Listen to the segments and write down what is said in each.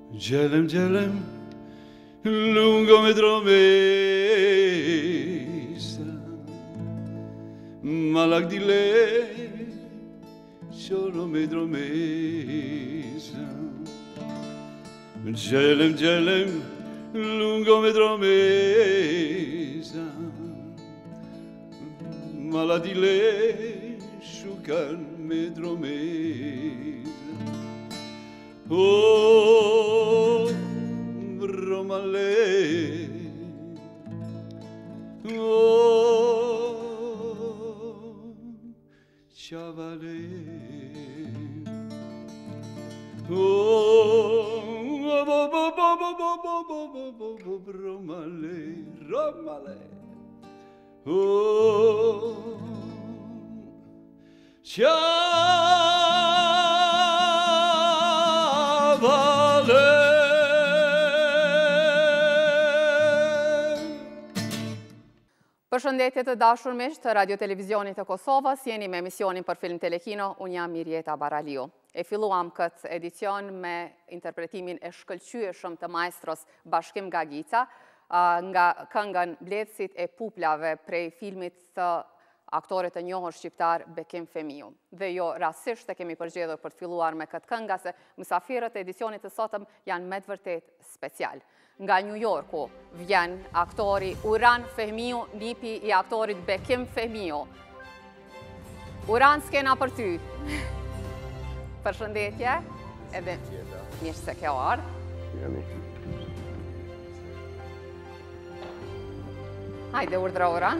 Gelem gelem lungo me dromesa malak dile solo me dromesa Gelem gelem lungo me dromesa malak dile şukan me dromesa Oh, Romale, oh, Chavale, oh, Romale, Romale, oh, Përshëndetje të dashur miq të Radio Televizionit të Kosovës, jeni me emisionin për film Telekino, unë jam Mirjeta Baraliu. E filluam këtë edicion me interpretimin e shkëlqyeshëm të maestros Bashkim Gagica, nga këngën Bledhësit e Puplave prej filmit të aktorit të njohur shqiptar Bekim Femiu. Dhe jo rastisht e kemi përgjedhur për të filluar me këtë këngë, se mysafirët e edicionit të sotëm janë me të vërtet special. Nga New Yorku vjen aktori Uran Fehmiu, nipi i aktorit Bekim Femiu. Uran, s'kena për ty. Përshëndetje, edhe mirë se ke ardhur. Hajde, urdhra Uran.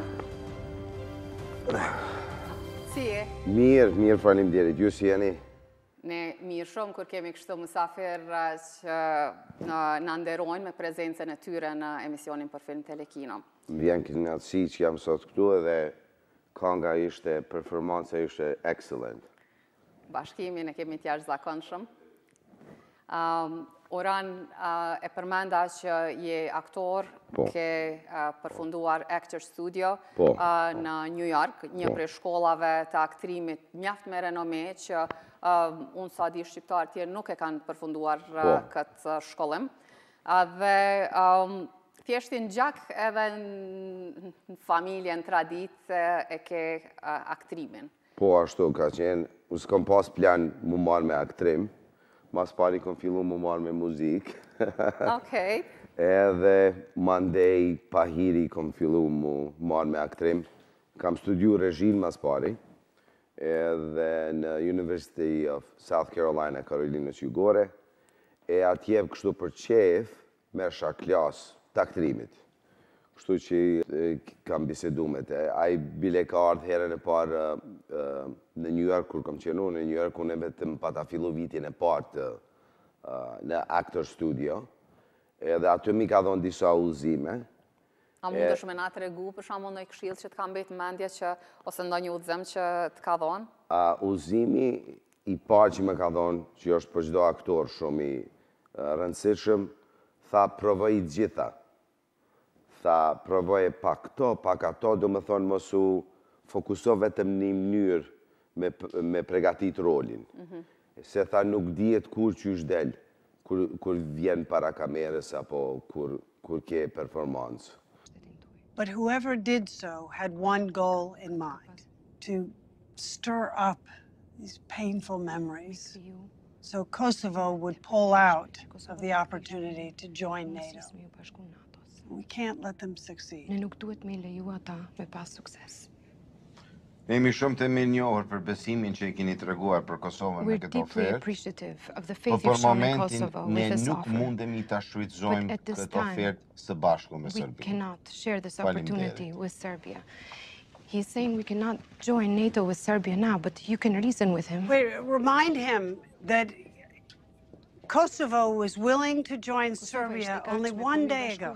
Si e? Mirë, faleminderit. Ju si jeni? Ne mirë shumë kur kemi kështu mysafir që në nderojnë me prezencën e tyre në emisionin për film Telekino. Më vjen kënaqësi që jam sot këtu edhe kënga ishte, performanca ishte excellent. Bashkimin e kemi të jashtëzakonshëm. Uran, e përmenda që je aktor, ke përfunduar Actor Studio në New York, një prej shkollave të aktrimit mjaft me renome që unë sa di shqiptar tjerë nuk e kanë përfunduar këtë shkollim. Dhe thjeshtin gjak edhe në familje, në tradit e ke aktrimin. Po, ashtu ka qenë, unë s'kam pas plan mu marrë me aktrim, mas pari kom fillu mu marrë me muzikë. Okej. Edhe mandej pahiri kom fillu mu marrë me aktrim. Kam studiu regjin mas pari. Edhe në University of South Carolina, Karolinës Jugore, e atje kështu për qef mersha klas të aktrimit. Kështu që kam bisedu me te. Ai bile ka ardhë herën e parë në New York, kur kam qenu në New York, unë e vetëm pata fillu vitin e parë në Actor Studio. Edhe aty mi ka dhonë disa udhëzime. A mund është me na të regu, për shembull në këshill që të ka mbet mendje që, ose ndonjë udhëzim që të ka dhonë? Udhëzimi i parë që më ka dhonë, që është për çdo aktor shumë i rëndësishëm, tha provoj të gjitha. Tha provoj pak këto, pak ato, do më thonë mos u fokuso vetëm një mënyrë me pregatit rolin. Se tha nuk dihet kur që është del, kur vjen para kamerës apo kur ke performancë. But whoever did so had one goal in mind, to stir up these painful memories, so Kosovo would pull out of the opportunity to join NATO. We can't let them succeed. Ne nuk duhet me leju ata me pas sukses. Ne jemi shumë të mirënjohur për besimin që i keni treguar për Kosovën me këtë ofertë. Po për momentin ne nuk mundemi ta shfrytëzojmë këtë ofertë së bashku me Serbinë. We cannot share this opportunity with Serbia. He's saying we cannot join NATO with Serbia now, but you can reason with him. Wait, remind him that Kosovo was willing to join Serbia only one day ago.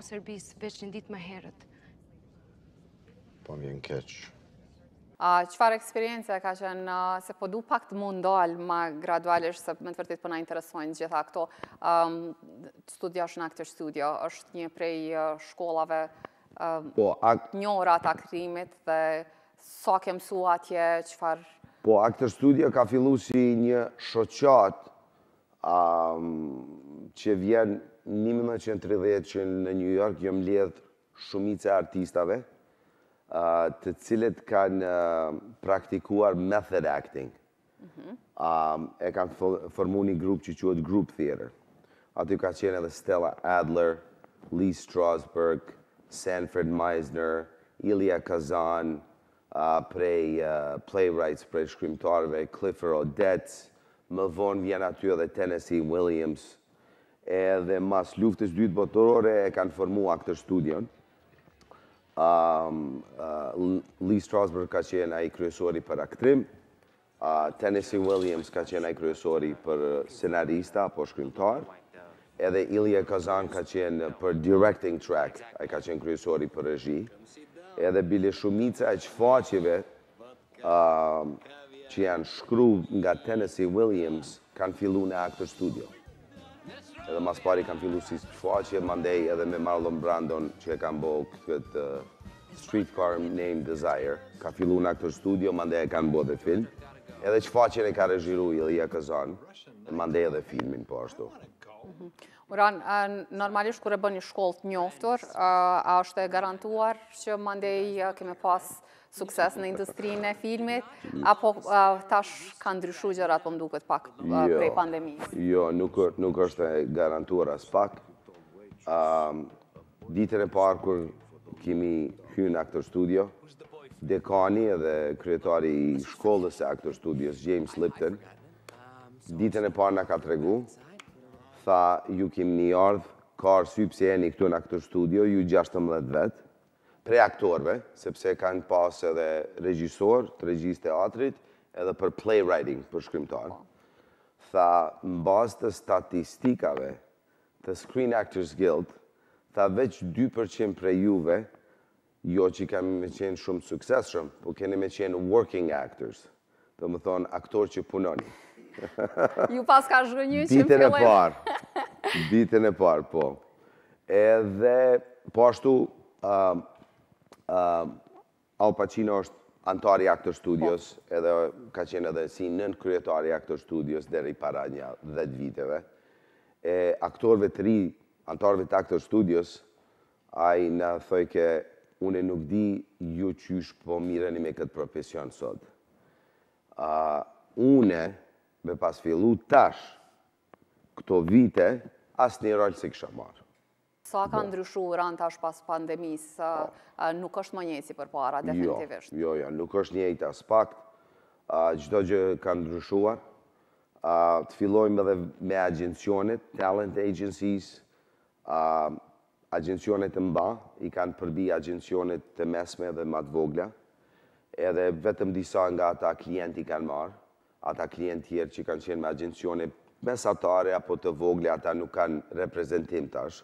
Po vjen keq. Qëfar eksperiencë ka qenë, se po du pak të mund dalë ma gradualisht, se me të vërtit po na interesojnë gjitha këto. Studiosh në Actor Studio, është një prej shkollave njëra të akrimit dhe sa ke mësu atje, qëfar... Po, Actor Studio ka fillu si një shoqat që vjen 1930 që në New York jam lidh shumica e artistave të cilët kanë praktikuar method acting. E kanë formu një grup që quhet Group Theater. Aty ka qenë edhe Stella Adler, Lee Strasberg, Sanford Meisner, Elia Kazan, prej playwrights, prej shkrimtarëve, Clifford Odets, më vonë vjen aty edhe Tennessee Williams, edhe mas luftës dytë botërore e kanë formu Actor Studion. Lee Strasberg ka qenë ai kryesori për aktrim, Tennessee Williams ka qenë ai kryesori për scenarista apo shkrimtar, edhe Elia Kazan ka qenë për directing track, ai ka qenë kryesori për regji, edhe bile shumica e shfaqjeve që janë shkru nga Tennessee Williams kanë fillu në Actor Studio. Edhe mas pari kanë fillu si shfaqje, mandej edhe me Marlon Brandon që e kanë bo këtë Streetcar Named Desire, ka fillu në Actor Studio, mandej e kanë bo dhe film. Edhe shfaqjen e ka regjiru Elia Kazan, mandej edhe filmin po ashtu. Uran, normalisht kur e bën një shkollë të njoftur, a është e garantuar që mandej keme pas sukses në industrinë e filmit, apo tash ka ndryshu gjërat po mduket pak prej pandemisë? Jo, nuk është e garantuar as pak. Ditën e parë kur kemi hyrë në Actor Studio, dekani edhe kryetari i shkollës e Actor Studios, James Lipton, ditën e parë na ka tregu, tha ju kemi një ardhë, ka arsye pse jeni këtu në Actor Studio, ju 16 vetë, prej aktorve, sepse kanë pas edhe regjisor të regjisë teatrit, edhe për playwriting, për shkrimtar. Tha, në bazë të statistikave të Screen Actors Guild, tha veç 2% prej juve, jo që kemi me qenë shumë suksesshëm, po keni me qenë working actors, të më thonë aktor që punoni. Ju pas ka zhgënjë që në fillim? Ditën e parë, po. Edhe, po ashtu, Al Pacino është antari Actor Studios, edhe ka qenë edhe si nën kryetari Actor Studios deri para një 10 viteve. Aktorëve të ri, antarëve të Actor Studios, ai na thoi ke unë nuk di ju qysh po mireni me këtë profesion sot. Une, me pas fillu tash, këto vite, asë një rol se kisha marë. Sa ka ndryshu rënd tash pas pandemisë, nuk është më njësi për para, definitivisht? Jo, nuk është njëjtë as pak. Çdo gjë ka ndryshuar. Të fillojmë edhe me agjencionet, talent agencies, agjencionet të mba, i kanë përbi agjencionet të mesme dhe më të vogla, edhe vetëm disa nga ata klienti kanë marë, ata klientë tjerë që kanë qenë me agjencione mesatare apo të vogla, ata nuk kanë reprezentim tash.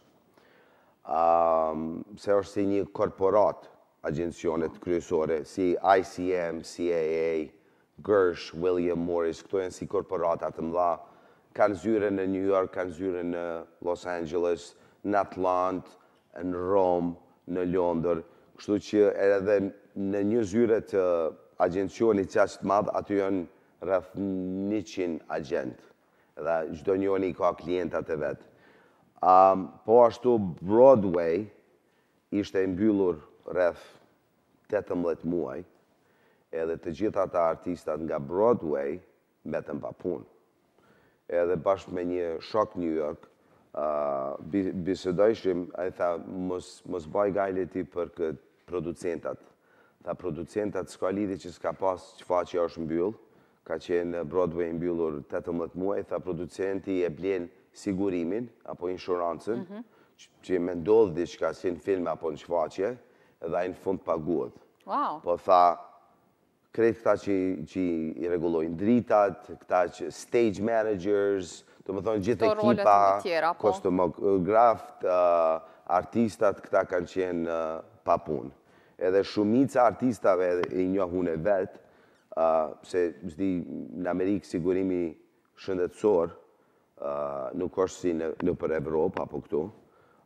Se është si një korporat agjencionet kryesore, si ICM, CAA, Gersh, William Morris, këto janë si korporatat të mëdha, kanë zyre në New York, kanë zyre në Los Angeles, në Atlantë, në Rome, në Londër, kështu që edhe në një zyre të agjencionit qashtë madhë, aty janë rreth 100 agent, dhe çdo njoni ka klientat e vetë. Po ashtu Broadway ishte mbyllur rreth 18 muaj, edhe të gjitha ata artistat nga Broadway mbetën pa punë. Edhe bashkë me një shok New York, bisedojshim, ai tha, mos baj gajle ti për këtë producentat. Tha, producentat s'ka lidhje që s'ka pas qfaqja është mbyll, ka qenë Broadway mbyllur 18 muaj, tha, producenti e blen sigurimin, apo inshurancën, që me ndodhë diçka si në film apo në shfaqje, edhe a në fund paguat. Po tha, krejt këta që i regulojnë dritat, këta që stage managers, të më thonë gjithë ekipa, kostumograf, artistat, këta kanë qenë pa punë. Edhe shumica artistave i njohun e vetë, se në Amerikë sigurimi shëndetësor, nuk është si në për Evropë apo këtu,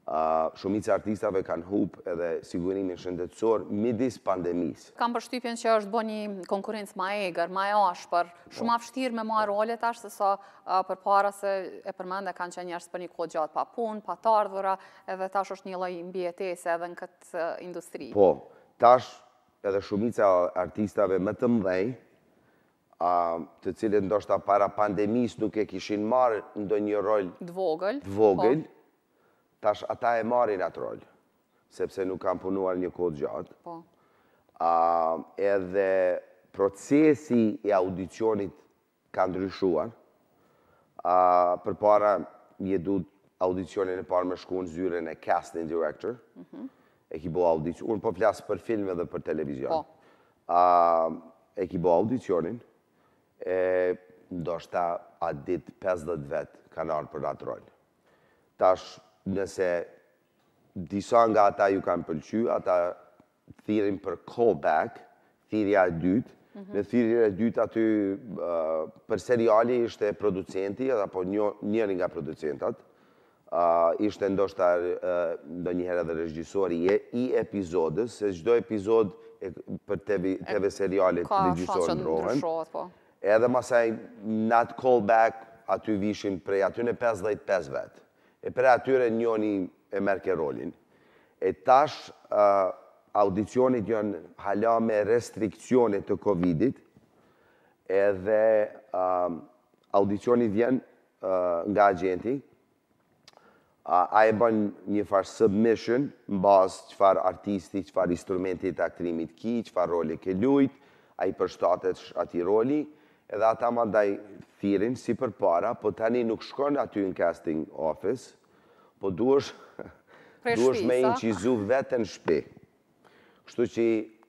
Shumica artistave kanë hup edhe sigurimin shëndetësor midis pandemisë. Kam përshtypjen që është bo një konkurencë ma eger, ma e ashpër, shumë ma vështirë me marrë rolet tash, se sa për para se e përmende kanë qenë njerëz për një kohë gjatë pa punë, pa të ardhura, edhe tash është një lloj mbijetese edhe në këtë industri. Po, tash edhe shumica artistave më të mëdhej, të cilët ndoshta para pandemisë nuk e kishin marrë ndonjë rol të vogël, tash ata e marrin atë rol, sepse nuk kanë punuar një kohë gjatë. Edhe procesi i audicionit ka ndryshuar. Përpara je duhet audicionin e parë me shku në zyrën e casting director. E ki bo audicion, unë po flasë për film edhe për televizion. E ki bo audicionin, ndoshta atë ditë 50 vetë kanë arë për atë rol. Tash, nëse disa nga ata ju kanë pëlqy, ata thirin për callback, thirrja e dytë. Në thirrjen e dytë aty për seriali ishte producenti, apo njëri nga producentat, ishte ndoshta ndonjëherë edhe regjisori i epizodës, se çdo epizod për TV serialit regjisor ndrohen. Edhe masaj në atë callback aty vishin prej aty në 55 vetë. E për atyre njoni e merke rolin. E tash audicionit janë hala me restrikcionet të Covidit, edhe audicionit vjen nga agenti, a e bën një farë submission në bazë qëfar artisti, qëfar instrumentit aktrimit ki, qëfar roli ke lujt, a i përshtatet ati roli, edhe ata mandaj thirin si për para, po tani nuk shkon aty në casting office, po duesh me incizu vetën shpi. Kështu që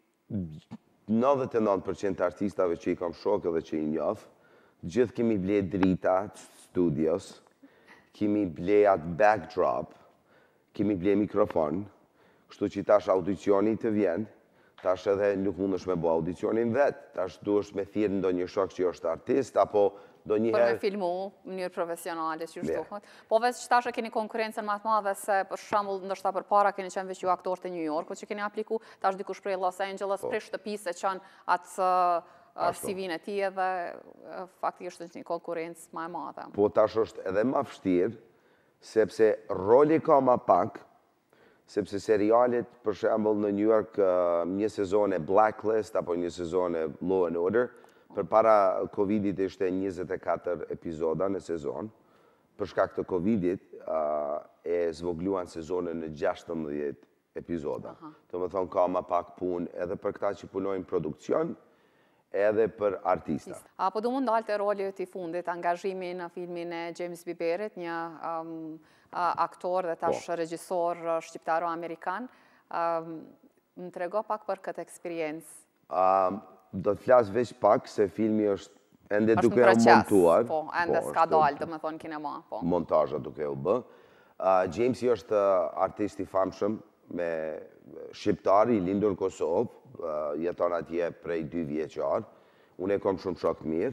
99% artistave që i kam shokë dhe që i njof, gjithë kemi ble drita studios, kemi ble atë backdrop, kemi ble mikrofon, kështu që tash audicioni të vjen, tash edhe nuk mund është me bo audicionin vetë, tash duesh me thirë ndo një shok që është artist, apo do njëherë... Për me filmu, mënyrë profesionale, që shtuhët. Po veç që tash e keni konkurencën ma të madhe se për shambull ndërshta për para keni qenë veç ju aktor të New York, që keni apliku, tash dikush prej Los Angeles, prej shtëpisë e qanë atë CV-n e ti edhe faktikisht është një konkurencë ma e madhe. Po tash është edhe ma vështirë, sepse roli ka ma pak, sepse serialit, për shembull në New York, një sezon e Blacklist, apo një sezon e Law and Order, për para Covidit ishte 24 epizoda në sezon, për shkak të Covidit e zvogluan sezonën në 16 epizoda. Të më thonë ka ma pak pun edhe për këta që punojnë produkcion, edhe për artista. Po du mund dalte roli të i fundit, angazhimi në filmin e James Biberit, një aktor dhe tash regjisor shqiptaro-amerikan. Më trego pak për këtë eksperiencë. Do të flasë veç pak se filmi është ende duke e montuar. Po, ende s'ka dalë, do me thonë kinema. Montajat duke u bë. Jamesi është artist i famshëm me shqiptari, i lindur në Kosovë, jeton atje prej 2 vjeqar. Unë e kom shumë shok mirë.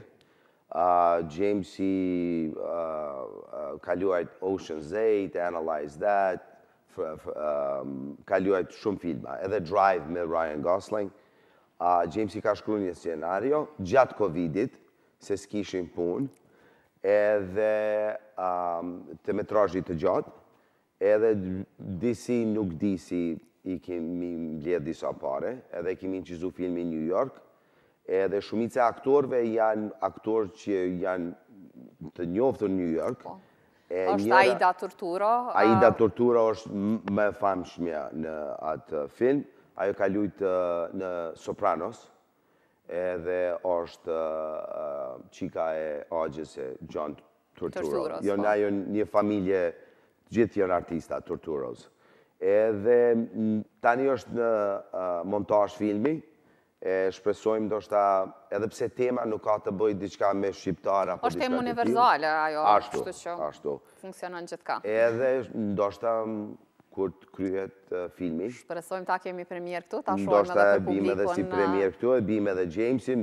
Jamesi kaluajt Ocean's 8, Analyze That, kaluajt shumë filma, edhe Drive me Ryan Gosling. Jamesi ka shkru një scenario gjatë Covidit, se s'kishin punë, edhe të metrajit të gjatë, edhe disi nuk disi i kemi mbledh disa pare, edhe kemi incizu filmi New York, edhe shumica aktorve janë aktorë që janë të njoftë në New York. Është Aida Turturro? Aida Turturro është më famshmja në atë film. Ajo ka lujtë në Sopranos, edhe është qika e agjës e John Turturro. Jonë ajo një familje, gjithë janë artista, Turturros. Edhe tani është në montaż filmi, shpresojmë ndoshta edhe pse tema nuk ka të bëjë diçka me shqiptar apo diçka. Është temë universale ajo, kështu që funksionon gjithka. Edhe ndoshta kur të kryhet filmi. Shpresojmë ta kemi premier këtu, ta shohim edhe për publikun. Ndoshta bim edhe si premier këtu, e bim edhe Jamesin,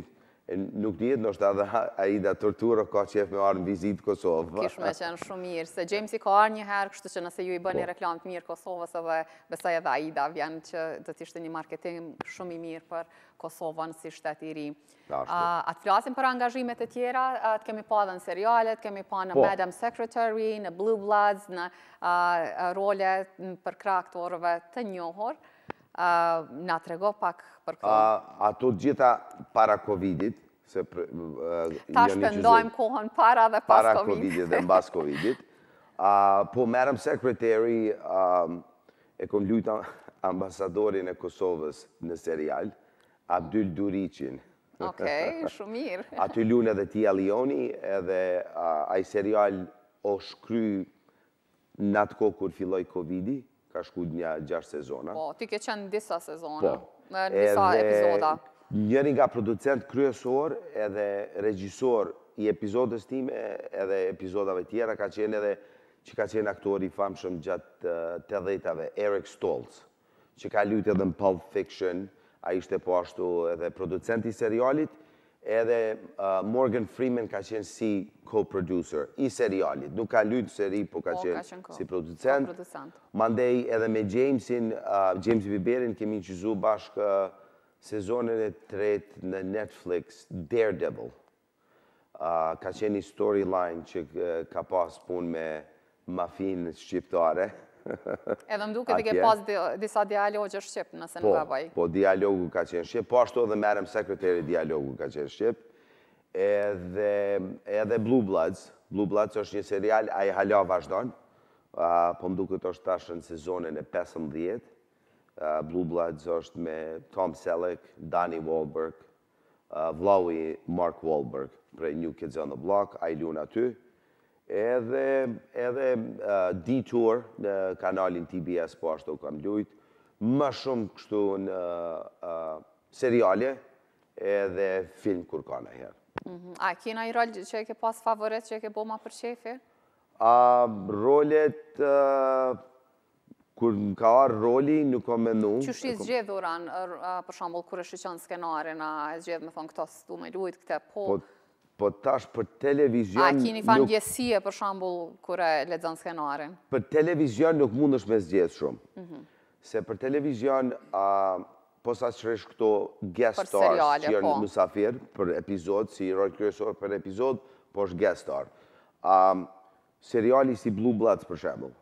Nuk dihet, nështë edhe Aida Tortura ka qef me arë në vizitë Kosovë. Kish me qenë shumë mirë, se Jamesi ka arë një herë, kështu që nëse ju i bëni reklam të mirë Kosovës, edhe besoj edhe Aida vjen që do t'ishte një marketing shumë i mirë për Kosovën si shtet i ri. A të flasim për angazhimet e tjera, të kemi pa dhe në serialet, kemi pa në Madam Secretary, në Blue Bloods, në role për krah aktorëve të njohur. Na trego pak për këtë. Ato gjitha para Covidit. Ta shpendojmë kohën para dhe pas Para Covidit dhe mbas Covidit. Po Madam Secretary e kom lujta ambasadorin e Kosovës në serial, Abdul Duriqin. Okej, shumë mirë. Aty lunë edhe Tia Leoni, edhe ai serial o shkry në atë kohë kur filloj Covidi, ka shku një 6 sezona. Po, ti ke qenë disa sezona, në disa epizoda. Njëri nga producent kryesor edhe regjisor i epizodës time edhe epizodave tjera ka qenë edhe që ka qenë aktori famshëm gjatë 80-ave, Eric Stoltz, që ka luajtur edhe në Pulp Fiction, a ishte po ashtu edhe producent i serialit, edhe Morgan Freeman ka qenë si co-producer i serialit. Nuk ka luajtur seri, po ka qenë si producent. Mandej edhe me James Biberin kemi qizu bashkë sezonin e 3 në Netflix, Daredevil. Ka qenë një storyline që ka pas pun me mafinë shqiptare. Edhe më duket i ke pas disa dialogë shqip, nëse nuk gaboj. Po, dialogu ka qenë shqip, po ashtu edhe Madam Secretary dialogu ka qenë shqip. Edhe Blue Bloods. Blue Bloods është një serial, a i hala vazhdon, po më duket është tash në sezonin e 15. Blue Bloods është me Tom Selleck, Donnie Wahlberg, vllaui Mark Wahlberg, prej New Kids on the Block, a i lunë aty. Edhe Detour në kanalin TBS, po ashtu kam lujt, më shumë kështu në seriale edhe film kur ka në herë. A kina i rol që e ke pas favorit, që e ke bo ma për shefi? Rolet, kur më ka arë roli, nuk kam menu. Qysh i zgjedhuran, për shambull, kur e shqyqon skenarin, a e zgjedh me thonë këto s'du me lujt, këte po... Po tash për televizion... A kini fan gjesie, për shambull, kur e ledzon skenarin? Për televizion nuk mund është me zgjedh shumë. Se për televizion, po sa qëresh këto guest stars që janë musafir për epizod, si rol kryesor për epizod, po është guest star. Seriali si Blue Bloods, për shambull,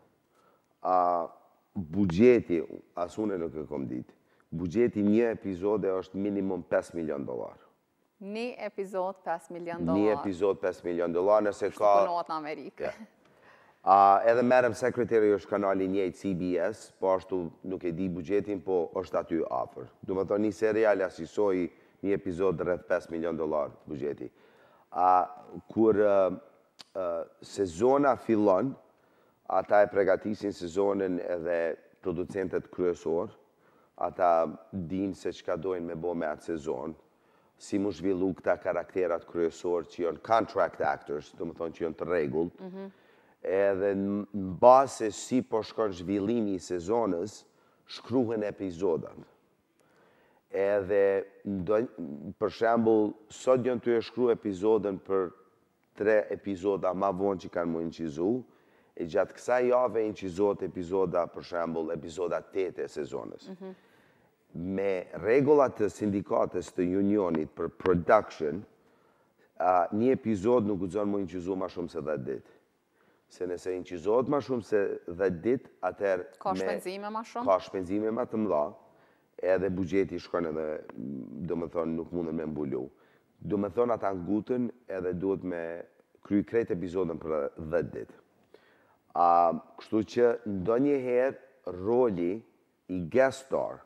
bugjeti, asune nuk e kom ditë, bugjeti një epizode është minimum $5 milion. Një epizod $5 milion. Një epizod $5 milion, nëse ka... Shtë punohet në Amerikë. Edhe Madam Secretary është kanali njëjtë CBS, po ashtu nuk e di bugjetin, po është aty afer. Du më thonë një serial asisoj një epizod rreth $5 milion bugjeti. Kur sezona fillon, ata e pregatisin sezonin edhe producentet kryesor, ata din se qka dojnë me bo me atë sezon, si mu zhvillu këta karakterat kryesor që janë contract actors, do më thonë që janë të regullt, edhe në base si po shkon zhvillimi i sezonës, shkruhen epizodat. Edhe, për shembull, sot janë të e shkru epizodën për 3 epizoda ma vonë që kanë mu incizu, e gjatë kësa jave incizot epizoda, për shembull, epizoda 8 e sezonës. Me regullat të sindikatës të unionit për production, një epizod nuk gëzon mu incizu ma shumë se 10 dit. Se nëse incizot ma shumë se 10 dit, atër... Ka shpenzime ma shumë? Ka shpenzime ma të mdha, edhe bugjeti shkon edhe, do më thonë, nuk mundën me mbullu. Do më thonë ata ngutën edhe duhet me kry krejt epizodën për 10 dit. Kështu që ndo njëherë roli i guest star,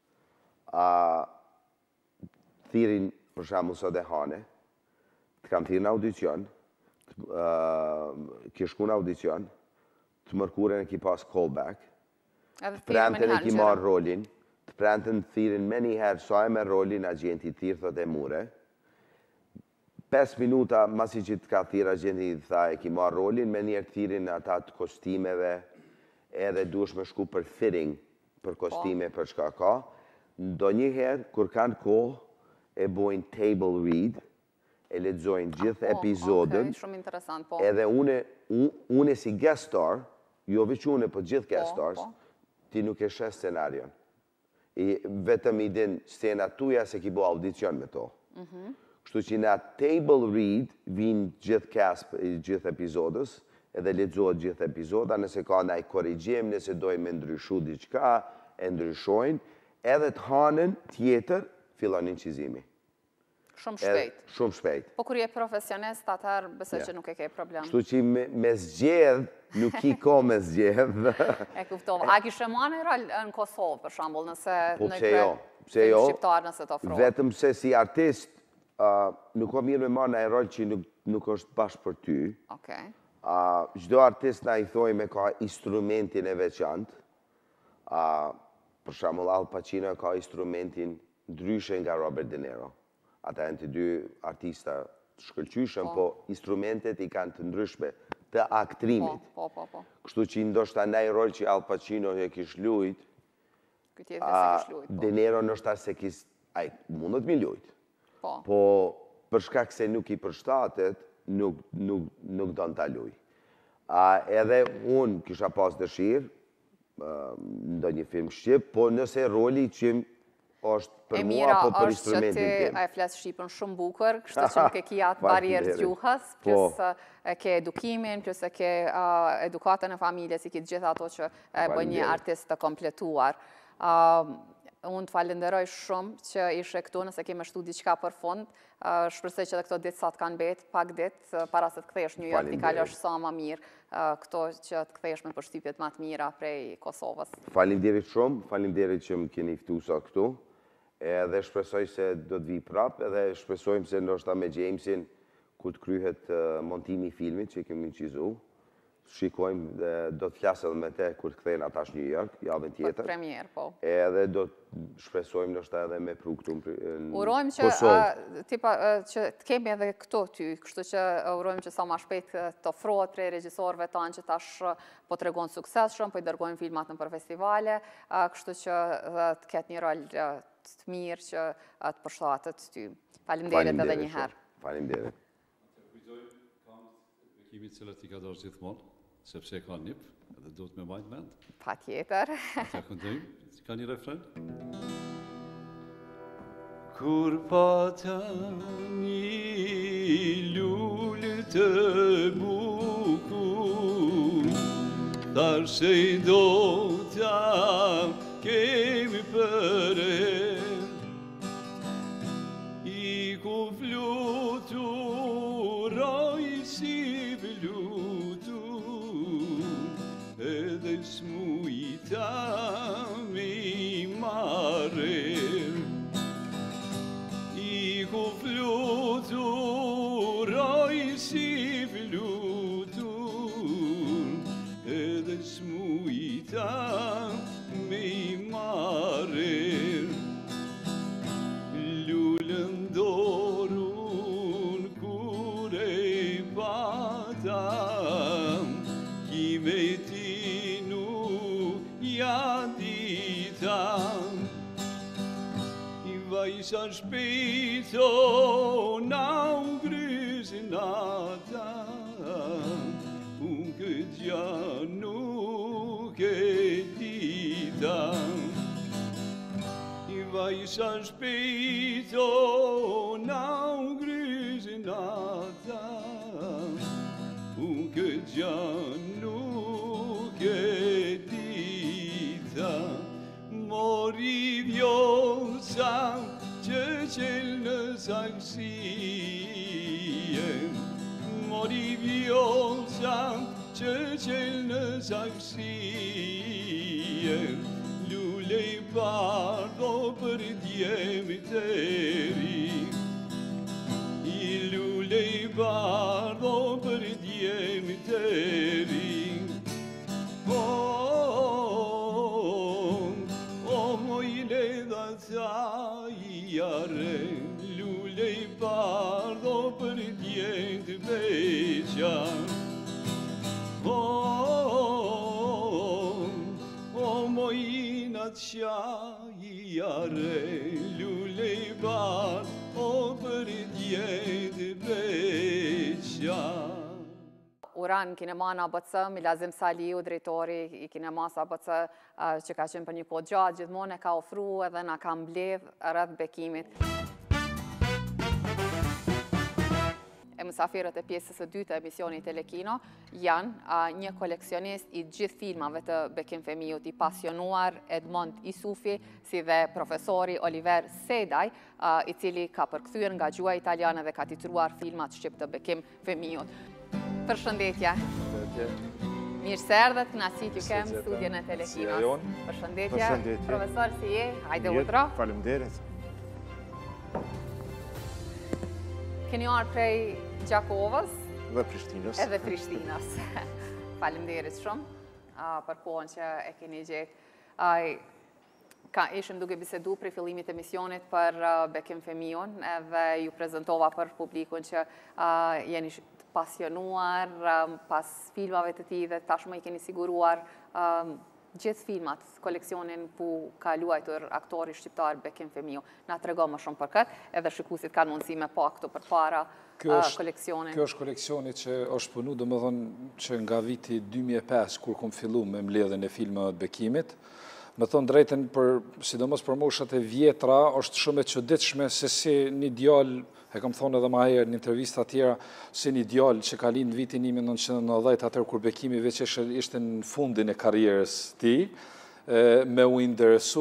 thirin, për shamu sot e hane, të kam thirë në audicion, kje shku në audicion, të mërkuren e ki pas callback, të premten e ki marë rolin, të premten të thirin me njëherë sa e me rolin agenti thirë thot e mure, 5 minuta masi që të ka thirë agenti të tha e ki marë rolin, me njerë të thirin ata të kostimeve, edhe duesh me shku për fitting, për kostime, për shka ka, ndo njëherë, kur kanë kohë, e bojnë table read, e lexojnë gjithë episodën. Shumë interesant, po. Edhe une si guest star, jo veç une, po gjithë guest stars, ti nuk e shes scenarion. Vetëm i din scena tuja se ki bo audicion me to. Kështu që na table read vinë gjithë cast, gjithë epizodës, edhe lexohet gjithë epizoda, nëse ka ndaj korrigjim, nëse dojnë me ndryshu diçka, e ndryshojnë, edhe të hanën tjetër, fillon incizimi. Shumë shpejt. Shumë shpejt. Po kur je profesionist, atëherë besoj që nuk e ke problem. Kështu që me zgjedh, nuk i ko me zgjedh. E kuptova. A kishe marrë një rol në Kosovë, për shembull, nëse Po në pse jo? Pse jo? shqiptar nëse të ofrohet? Vetëm se si artist, nuk o mirë me marrë në rol që nuk është bashkë për ty. Okej. Çdo artist na i thoj me ka instrumentin e veçantë. Për shembull, Al Pacino ka instrumentin ndryshe nga Robert De Niro. Ata janë të dy artista të shkëlqyshëm, po instrumentet i kanë të ndryshme të aktrimit. Po. Kështu që ndoshta ndaj rol që Al Pacino e kish lujt, De Niro ndoshta se ai mundët mi lujt. Po për shkak se nuk i përshtatet, nuk do në ta luj. Edhe unë kisha pas dëshirë, ndo një film shqip, po nëse roli që është për mua, po për instrumentin tim. Emira, është që ti e flasë Shqipën shumë bukur, kështu që nuk e ki atë barierë gjuhës, plus e ke edukimin, plus e ke edukatën e familjes, i ki gjitha ato që bëj një artist të kompletuar. Unë të falenderoj shumë që ishe këtu nëse keme shtu diqka për fund. Shpresoj që dhe këto ditë sa të kanë betë, pak ditë, para se të kthesh New York, t'i kalosh sa ma mirë, këto që të kthesh me përshtypjet ma të mira prej Kosovës. Faleminderit shumë, faleminderit që më keni ftu sa këtu, edhe shpresoj se do të vi prap, edhe shpresojmë se ndoshta me Jamesin, kur të kryhet montimi i filmit që kemi incizu, shikojmë dhe do të flasë edhe me te kur të kthejnë atash New York, javën tjetër. Për premier, po. Edhe do të shpresojmë ndoshta edhe me pru këtu në Kosovë. Urojmë që të kemi edhe këto ty, kështu që urojmë që sa ma shpejt të ofrohet prej regjisorëve tanë që tash po të regonë sukses shumë, po i dërgojmë filmat në për festivale, kështu që të ketë një rol të mirë që të përshtatët ty. Faleminderit edhe njëherë. Faleminderit. Kimi cilët i ka dorë gjithmonë, sepse ka nip, edhe do të me majtë mend. Pa tjetër. Ta këndojmë, ka një refren? Kur pata një lullë të bukur, thash se i do ta kemi për i ku flutur, oj si edhe smujta mi marer i ku flutur, oj si flutur edhe smujta mi marer lullën dorun kur e patam kime ja ditam I vajsa shpejto na u gryzin ata unë këtë gja nuk e ditam I vajsa shpejto na u gryzin ata unë këtë gja nuk e ditam Mori vjosa që qelë në saksie Mori vjosa që qelë në saksie Lulej pardo për djemi të ri I lulej pardo për djemi të ri Lulej pardo për djend veçan O mojinat qajare Lulej pardo për djend inauguran në kinema në ABC, Milazim Saliu, drejtori i kinemas ABC, që ka qenë për një kohë gjatë, gjithmonë e ka ofru edhe na ka mbledh rreth bekimit. Mësafirët e pjesës së dytë e emisionit Telekino janë një koleksionist i gjithë filmave të Bekim Femiut, i pasionuar Edmond Isufi, si dhe profesori Oliver Sedaj, i cili ka përkthyer nga gjuha italiane dhe ka titruar filmat shqip të Bekim Femiut. Përshëndetje. Mirë se erdhët, kënaqësi t'ju kem në studion e Telekinos. Përshëndetje. Profesor, si je? Hajde udhro. Faleminderit. Keni arë prej Gjakovës dhe Prishtinës. Edhe Prishtinës. Faleminderit shumë për kohën që e keni gjetë. Ishim duke bisedu për fillimit e misionit për Bekim Femiun dhe ju prezentova për publikun që jeni pasionuar pas filmave të tij dhe tashmë i keni siguruar gjithë filmat, koleksionin ku ka luajtur aktori shqiptar Bekim Femiu. Na trego më shumë për këtë, edhe shikuesit kanë mundësi me pa këtu përpara koleksionin. Kjo është koleksioni që është punu, domethënë që nga viti 2005, kur kom fillu me mbledhjen e filmave të Bekimit, me thonë drejten, sidomos për moshat e vjetra, është shumë e çuditshme se si një djalë, e kam thonë edhe më herë në intervista tjera, si një djalë që ka lind vitin 1990, atër kur Bekimi veç ishte në fundin e karrierës tij, me u interesu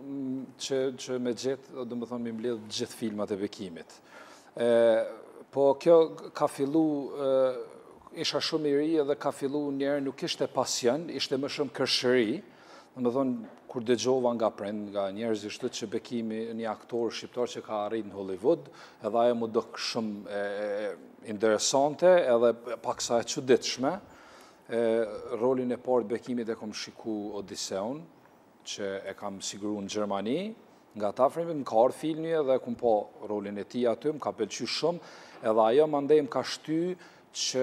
që me gjetë, do më thonë, me mbledh gjithë filmat e Bekimit. Po kjo ka fillu, isha shumë i ri edhe ka fillu njerë, nuk ishte pasion, ishte më shumë kërshëri. Dhe më thonë, kur dëgjova nga prind, nga njerëzisht që Bekimi një aktor shqiptar që ka arrit në Hollywood, edhe ajo mu dok shumë interesante edhe paksa e çuditshme. Rolin e parë të Bekimit e kom shiku Odiseun, që e kam siguru në Gjermani, nga ta frimi më ka arë filmi edhe kom po rolin e ti aty, më ka pëlqy shumë, edhe ajo mandej më ka shty që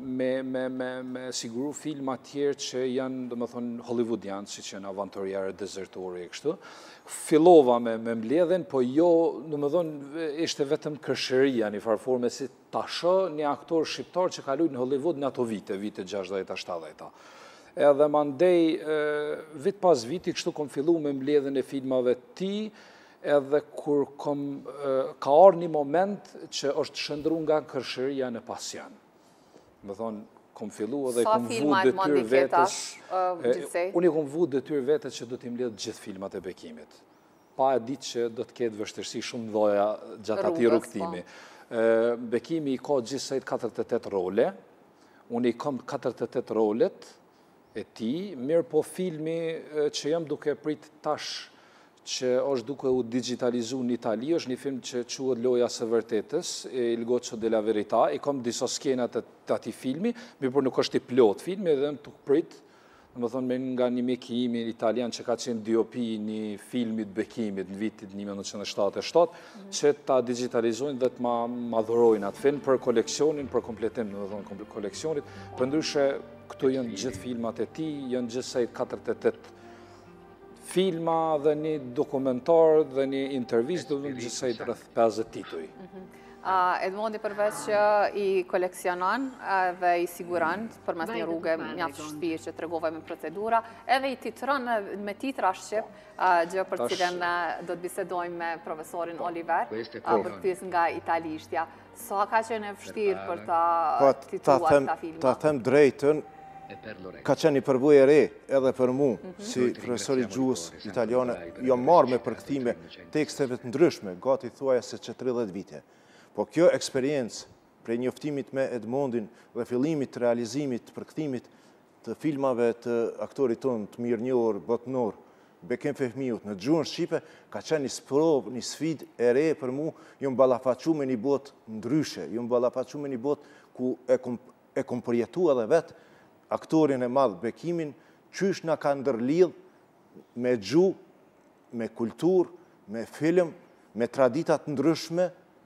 me siguru filma tjerë që janë, do më thonë, hollywoodianë, si që janë avanturiere, dezertori e kështu. Fillova me mbledhen, po jo, do më thonë, ishte vetëm kërshëria një farforme, si tasho një aktor shqiptar që ka lujt në Hollywood në ato vite 60-70. Edhe mandej, vit pas viti, kështu kom fillu me mbledhen e filmave ti, edhe kur ka arë një moment që është shëndru nga kërshëria në pasion. Me thonë, kom fillu edhe kom vu detyr vetës, unë i kom vu detyr vetës që do t'i mbledh gjithë filmat e Bekimit. Pa e ditë që do t'ketë vështërsi shumë dhoja gjatë ati rrugtimi. Bekimi i ka gjithsejt 48 role, unë i kam 48 rolet e ti, mirë po filmi që jam duke prit tash që është duke u digitalizu në Itali, është një film që quhet Loja së vërtetës, Il Goccio della Verità, i kam disa skenat të ati filmi, mirë por nuk është i plot filmi, edhe më të prit, në më thonë me nga një mekimi italian që ka qenë DOP një filmit Bekimit në vitit 1977, që ta digitalizojnë dhe të madhurojnë atë film për koleksionin, për kompletim, në më thonë koleksionit, për ndryshe këtu janë gjithë filmat e ti, janë gjithsejt 48 filma dhe një dokumentar dhe një intervjist dhe gjithsejt rreth 50 tituj. Edmondi përveç që i koleksionon dhe i siguran për mes një rrugë mjaft shpirë që tregove me procedura, edhe i titron me titra shqip, gjë për cilën do të bisedojmë me profesorin Oliver, për pjesë nga italishtja. Sa ka qenë e vështirë për ta titruar ta filma? Ta them drejtën, ka qenë një përvoj e re edhe për mu, si profesori gjuhës italiane, jo marrë me përkthime teksteve të ndryshme, gati thuaja se që 30 vite. Po kjo eksperiencë prej njoftimit me Edmondin dhe fillimit të realizimit të përkthimit të filmave të aktorit tonë të mirë njohur botnor, Bekim Femiut në gjuhën shqipe, ka qenë një sprovë, një sfidë e re për mu, ju mballafaqu me një botë ndryshe, ju mballafaqu me një botë ku e kom përjetu edhe vetë aktorin e madhë Bekimin, qysh nga ka ndërlidh me gjuhë, me kulturë, me film, me traditat ndryshme,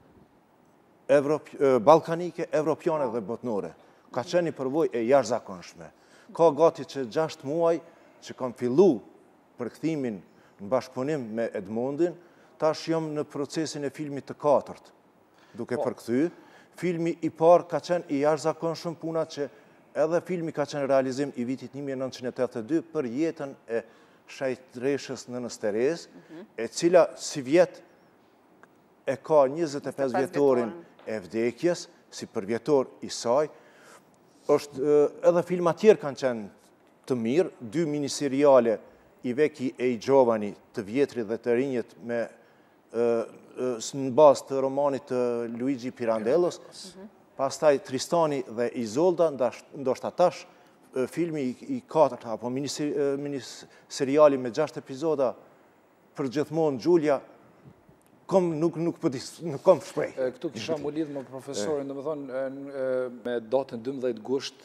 balkanike, evropiane dhe botnore. Ka qenë një përvoj e jashtëzakonshme. Ka gati që 6 muaj që kam fillu përkthimin në bashkëpunim me Edmondin, tash jam në procesin e filmit të 4, duke përkthy. Filmi i parë ka qenë i jashtëzakonshëm puna që edhe filmi ka qenë realizim i vitit 1982 për jetën e shajtreshës Nënës Terez, e cila si vjet e ka 25 vjetorin e vdekjes, si përvjetor i saj. Edhe filma tjerë kanë qenë të mirë, 2 miniseriale i veki e i Gjovani të vjetri dhe të rinjët në bazë të romanit të Luigi Pirandellos, pastaj Tristani dhe Izolda, ndoshta tash filmi i 4 apo miniseriali me 6 epizoda për gjithmonë Giulia, nuk kom shprej. Këtu kisha mu lidhë me profesorin, dhe me thonë, me datën 12 gusht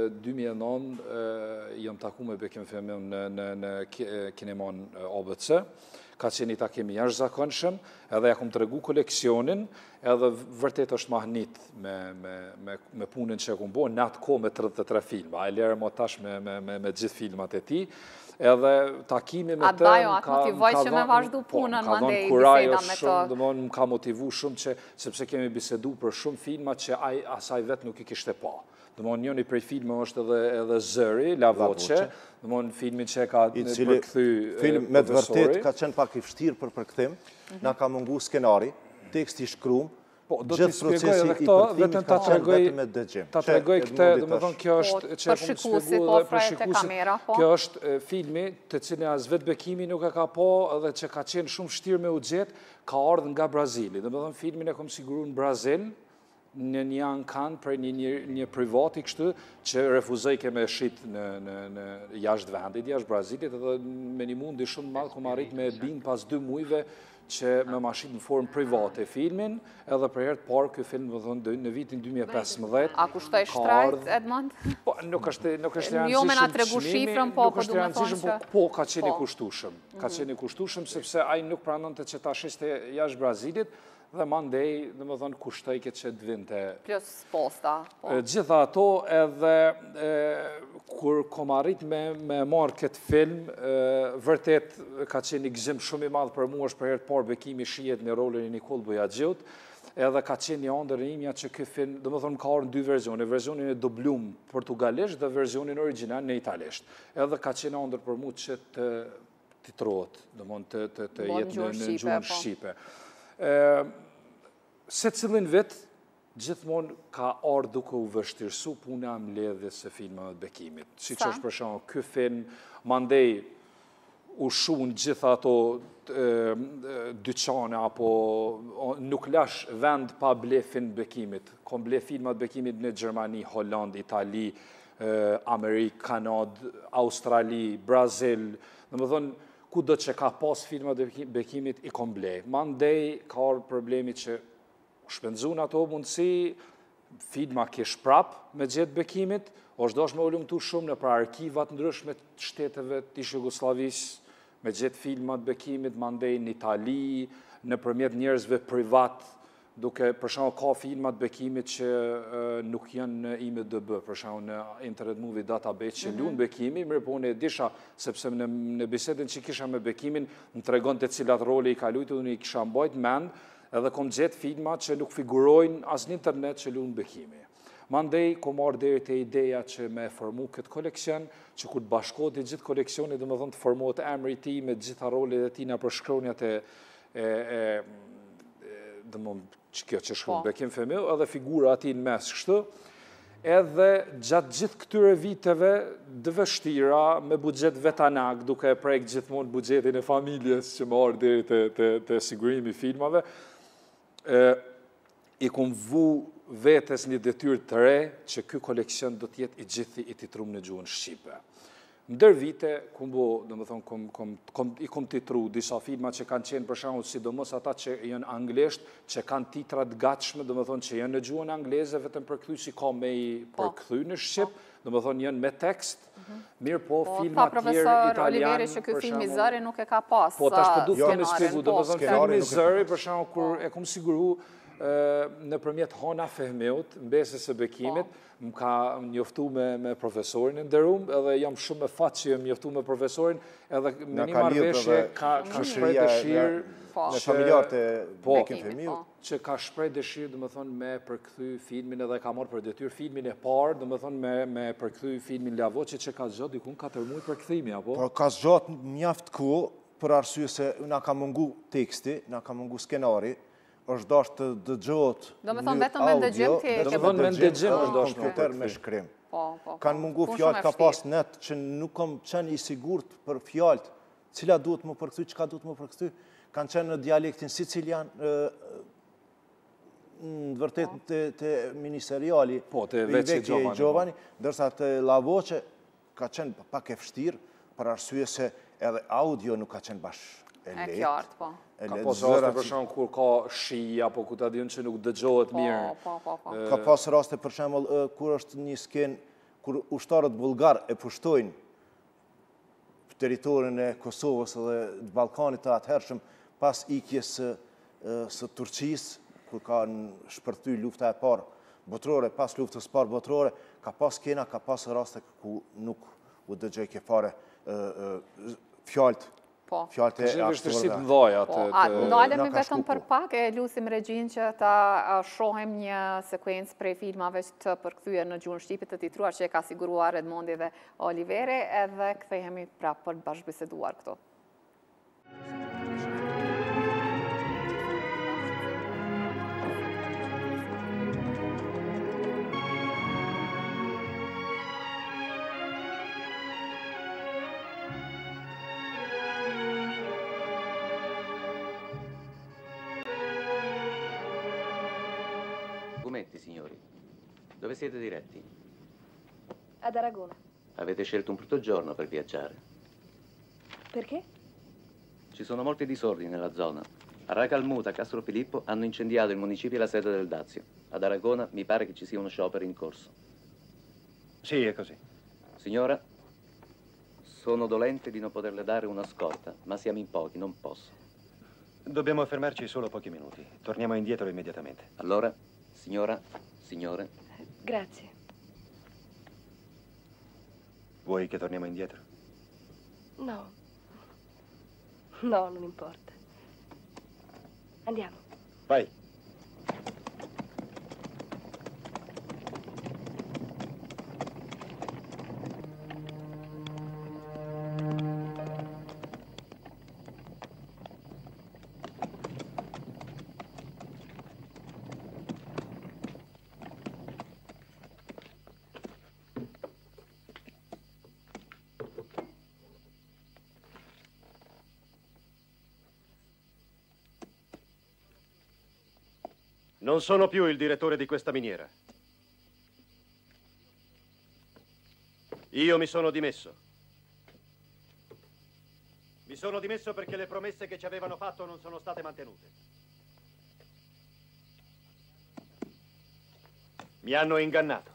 2009, jam taku me Bekim Femim në kinemon ABC, ka qenë i takimi jashtëzakonshëm, edhe ja kom të regu koleksionin, edhe vërtet është mahnit me punën që e kom bo, në atë ko me 33 filma, a e lere mo tash me gjithë filmat e ti, edhe takimi me të... Atë motivoj që me vazhdu punën, mande i biseda me të... Më ka motivu shumë që, sepse kemi bisedu për shumë filma që asaj vetë nuk i kishte pa. Njëni prej filme është edhe Zëri, La Voce, filmin që ka përkthy film me të vërtet ka qenë pak i vështirë për përkthim, na ka mungu skenari, teksti i shkruar, gjithë procesi i përkthimit ka qenë vetëm me dëgjim. Ta tregoj këtë, do me thonë, kjo është që e kom shpjegu dhe përshikusit, kjo është filmi të cilin as vetë Bekimi nuk e ka po edhe që ka qenë shumë vështirë me u gjetë, ka ardhur nga Brazili. Do me thonë, filmin e kom siguru në Brazil, në një ankan për një privati kështu që refuzoj keme shqit në jashtë vendit, jashtë Brazilit, edhe me një mundi shumë madhë ku arrit me bin pas 2 mujve që me ma shqit në formë private filmin, edhe për herë të parë kjo film në vitin 2015. A kushtoj shtrajt, Edmond? Nuk është rëndësishëm jo me nga tregu shifrën, po du me thonë që... Po, ka qeni kushtushëm. Ka qeni kushtushëm, sepse aj nuk pranonte që ta shiste jashtë Brazilit, dhe mandej, dhe më thonë, kushtoj këtë që dvinte. Plus posta. Gjitha ato edhe, kur kom arrit me marrë këtë film, vërtet ka qenë i gëzim shumë i madhë për mu, është për herë të parë Bekimi shihet në rolin e Nikol Bojaxhiut, edhe ka qenë një ëndër e imja që këtë film, dhe më thonë, ka orë në 2 verzione, versionin e dublum portugalisht dhe versionin original në italisht. Edhe ka qenë ëndër për mu që të titrohet, dhe më të jetë në gjuhën shqipe. Se cilin vit, gjithmonë ka ardhur duke u vështirësu puna mbledhjes së filmave të Bekimit. Si që është për shembull ky film, mandej u shun gjitha ato dyqane, apo nuk lash vend pa ble film Bekimit. Kom ble filmat Bekimit në Gjermani, Holland, Itali, Amerikë, Kanadë, Australi, Brazil, dhe më thonë, ku do që ka pas filmat e Bekimit i kom ble. Mandej ka orë problemi që shpenzun ato mundësi, filma kish prap me gjithë Bekimit, është dosh me ullumtu shumë në pra arkivat ndryshme të shteteve të ishë Jugoslavis, me gjithë filmat Bekimit, mandej në Itali, në përmjet njerëzve privat, duke përshamu ka filmat Bekimit që nuk janë në IMDb, përshamu në Internet Movie Database që lunë Bekimi, mirë po unë e disha, sepse në bisedin që kisha me Bekimin, më të regon të cilat roli i ka lujtë, unë i kisha mbajt mend, edhe kom gjetë filmat që nuk figurojnë as në internet që lunë Bekimi. Mandej, kom marrë deri të ideja që me formu këtë koleksion, që kur të bashkoti gjithë koleksionit, dhe më dhënë të formuot emri ti me gjitha rolit e tina për shkronjat dhe më që kjo që shkruan Bekim Femim, edhe figura ati në mes kështu, edhe gjatë gjithë këtyre viteve dë vështira me budget vetanak, duke prejkë gjithmonë budgetin e familjes që më orë deri të sigurimi filmave, i kom vu vetes një detyrë të re që ky koleksion do t'jetë i gjithi i titrum në gjuhën Shqipe. Ndër vite, i kom titru disa filma që kanë qenë për shembull, sidomos ata që janë anglisht, që kanë titrat gatshme, që janë në gjuhën angleze, vetëm përkthyesi ka me i përkthy në Shqip, janë me tekst, mirë po filma tjerë italian. Pa profesor Oliveri që ky film i Zëri nuk e ka pas. Po tash po duhet të kemi shpjegu, filmi i Zëri për shembull kur e kam siguru në përmjet Hana Fehmeut, mbesës së bekimit, më ka njoftu me profesorin e nderuar, edhe jam shumë e fat që jam njoftu me profesorin, edhe me një marrëveshje ka shpreh dëshirë në familjarët e Bekim Fehmiu, që ka shpreh dëshirë, domethënë me përkthy filmin edhe ka marrë për detyrë filmin e parë, domethënë me përkthy filmin Lavoçi që ka zgjat dikun 4 muaj përkthimi apo? Po ka zgjat mjaft kohë për arsye se na ka mungu teksti, na ka mungu skenari, është dash të dëgjohet domethënë vetëm me ndëgjim ti e ke me ndëgjim është dash kompjuter me shkrim. Po. Kanë mungu fjalë ka pas net që nuk kam qenë i sigurt për fjalët, cila duhet më përkthy, çka duhet më përkthy. Kanë qenë në dialektin sicilian, në vërtet të ministeriali, të Veci Giovanni, dërsa të Lavoçi ka qenë pak e vështirë, për arsye se edhe audio nuk ka qenë bashkë e lehtë. E qartë, po. Ka pas raste për shembull kur ka shi apo ku ta diun që nuk dëgjohet mirë. Po. Ka pas raste për shembull kur është një skenë kur ushtarët bullgar e pushtojnë territorin e Kosovës dhe të Ballkanit të atëhershëm pas ikjes së Turqisë, kur kanë shpërthy lufta e parë botërore, pas luftës parë botërore, ka pas skena, ka pas raste ku nuk u dëgjoj ke fare fjalët. Fjalët e vështirësitë mëdha atë. Ndalemi vetëm për pak, e lutim regjin që ta shohim një sekuencë prej filmave të përkthyer në gjuhën shqipe të titruar që e ka siguruar Edmondi dhe Oliveri, edhe kthehemi prapë për të bashkëbiseduar këto. Signori, dove siete diretti? Ad Aragona. Avete scelto un brutto giorno per viaggiare. Perché? Ci sono molti disordini nella zona. A Racalmuta, Castro Filippo hanno incendiato il municipio e la sede del Dazio. Ad Aragona mi pare che ci sia uno sciopero in corso. Sì, è così. Signora, sono dolente di non poterle dare una scorta, ma siamo in pochi, non posso. Dobbiamo fermarci solo pochi minuti. Torniamo indietro immediatamente. Allora, signora, signore. Grazie. Vuoi che torniamo indietro? No. No, non importa. Andiamo. Vai. Non sono più il direttore di questa miniera. Io mi sono dimesso. Mi sono dimesso perché le promesse che ci avevano fatto non sono state mantenute. Mi hanno ingannato.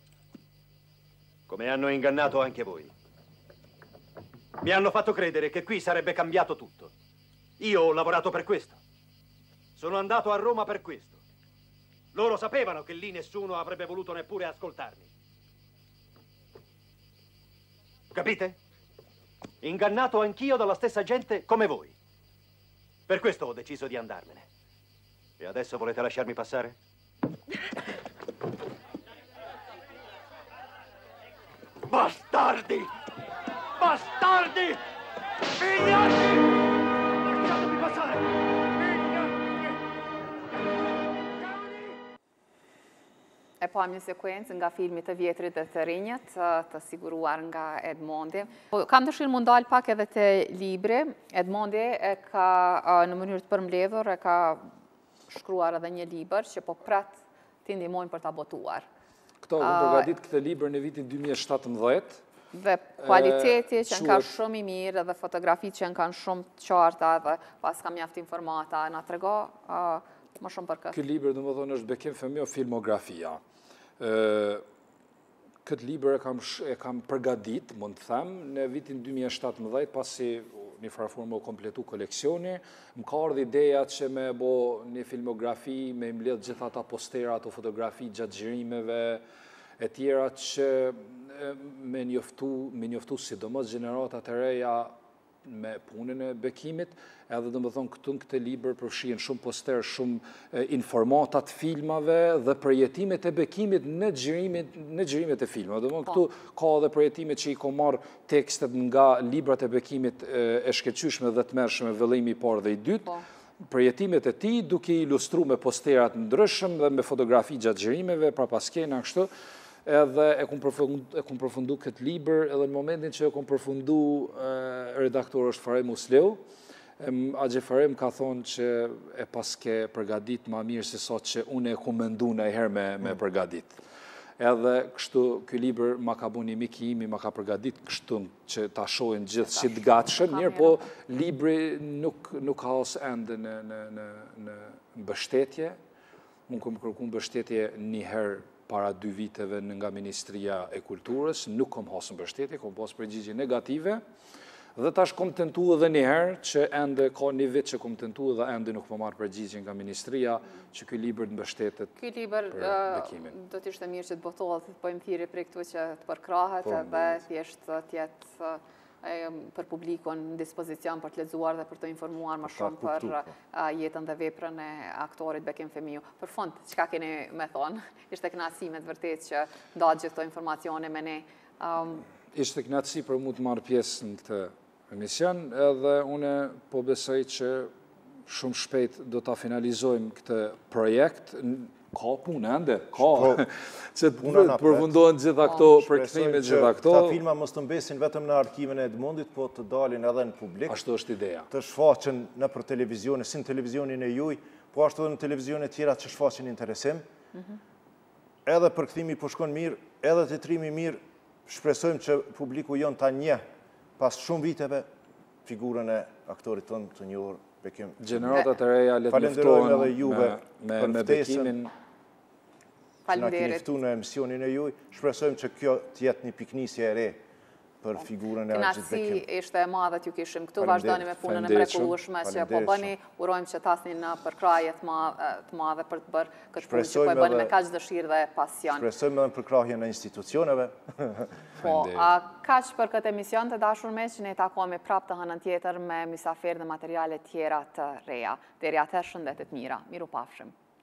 Come hanno ingannato anche voi. Mi hanno fatto credere che qui sarebbe cambiato tutto. Io ho lavorato per questo. Sono andato a Roma per questo. Loro sapevano che lì nessuno avrebbe voluto neppure ascoltarmi. Capite? Ingannato anch'io dalla stessa gente come voi. Per questo ho deciso di andarmene. E adesso volete lasciarmi passare? Bastardi! Bastardi! Figliati! Lasciatemi passare! E po një sekuencë nga filmi të vjetrit dhe të rinjët, të siguruar nga Edmondi. Kam dëshirë më ndalë pak edhe të libri. Edmondi e ka, në mënyrë të përmbledhur, e ka shkruar edhe një libër që po pratë të ndihmojnë për të botuar. Këto, unë përgadit këtë libër në vitin 2017. Dhe kualiteti që në ka shumë i mirë, dhe fotografit që në kanë shumë të qarta, dhe pas ka mjaft informata, nga të rego më shumë për këtë. Këtë libër, dhe më thonë, është Bekim Fehmiu filmografia. Këtë libër e kam përgadit, mund të them, në vitin 2017, pasi një farformë o kompletu koleksioni. Më ka ardhur ideja që me bo një filmografi, me mbledh gjitha ata posterat o fotografi gjatë xhirimeve e tjera që me njoftu sidomos gjeneratat e reja me punën e bekimit, edhe dhe më thonë këtu në këtë libër përfshihen shumë poster, shumë informatat filmave dhe përjetimet e bekimit në xhirimet e filmave. Dhe më këtu ka edhe përjetimet që i ko marë tekstet nga librat e bekimit e shkëlqyshme dhe të mërshme vëllimi i parë dhe i dytë, përjetimet e ti duke ilustru me posterat ndryshëm dhe me fotografi gjatë xhirimeve, pra paskena kështu, edhe e kum përfundu këtë libër, edhe në momentin që e kum përfundu redaktor është Farem Musleu, Agje Farem ka thonë që e paske përgadit ma mirë se sot që unë e kum mendu në herë me përgadit. Edhe kështu, këj libër ma ka bu një miki imi, ma ka përgadit kështu që ta shohin gjithë si të gatshëm, mirë po libri nuk ka osë endë në mbështetje, unë kum kërku mbështetje një herë para 2 viteve nga Ministria e Kulturës, nuk kom hasë mbështetje, kom pas përgjigje negative, dhe tash kom tentu edhe njëherë që ende ka një vit që kom tentu edhe ende nuk po marë përgjigje nga Ministria që këj libër të mbështetet për bekimin. Këj libër do t'ishte mirë që të botohet, të pojmë thiri për këtu që të përkrahet edhe thjesht tjetë për publikun në dispozicion për të lexuar dhe për të informuar më shumë për jetën dhe veprën e aktorit Bekim Femiu. Për fund, çka keni me thonë? Ishte kënaqësi me të vërtetë që ndahet gjithë këto informacione me ne. Ishte kënaqësi për mu të marrë pjesë në këtë emision, edhe une po besoj që shumë shpejt do ta finalizojmë këtë projekt. Ka punë, ende, ka, që të përfundohen gjitha këto, përkthime gjitha këto. Ta filma mos të mbesin vetëm në arkiven e Edmondit, po të dalin edhe në publik. Ashtu është ideja. Të shfaqen në për televizionin, si në televizionin e juj, po ashtu edhe në televizionin e tjera që shfaqen interesim. Edhe përkthimi po shkon mirë, edhe tetrimi mirë, shpresojmë që publiku jon ta njeh pas shumë viteve figurën e aktorit tonë të njohur Bekim. Gjeneratat e reja le të njoftohen me Bekimin. Që na keni ftu në emisionin e juj, shpresojmë që kjo t'jetë një piknisje e re për figurën e Argjit Bekim. Kënaqësi ishte e madhe t'ju kishim këtu, vazhdoni me punën e mrekullueshme që po bëni, urojmë që tasni në përkrahje të madhe për të bërë këtë punë që po e bëni me kaq dëshirë dhe pasion. Shpresojmë edhe në përkrahjen e institucioneve. Po, kaq për këtë emision të dashur miq, ne takohemi prapë të hënën tjetër me mysafirë dhe materiale tjera të reja. Deri atëherë shëndet të mira. Mirupafshim.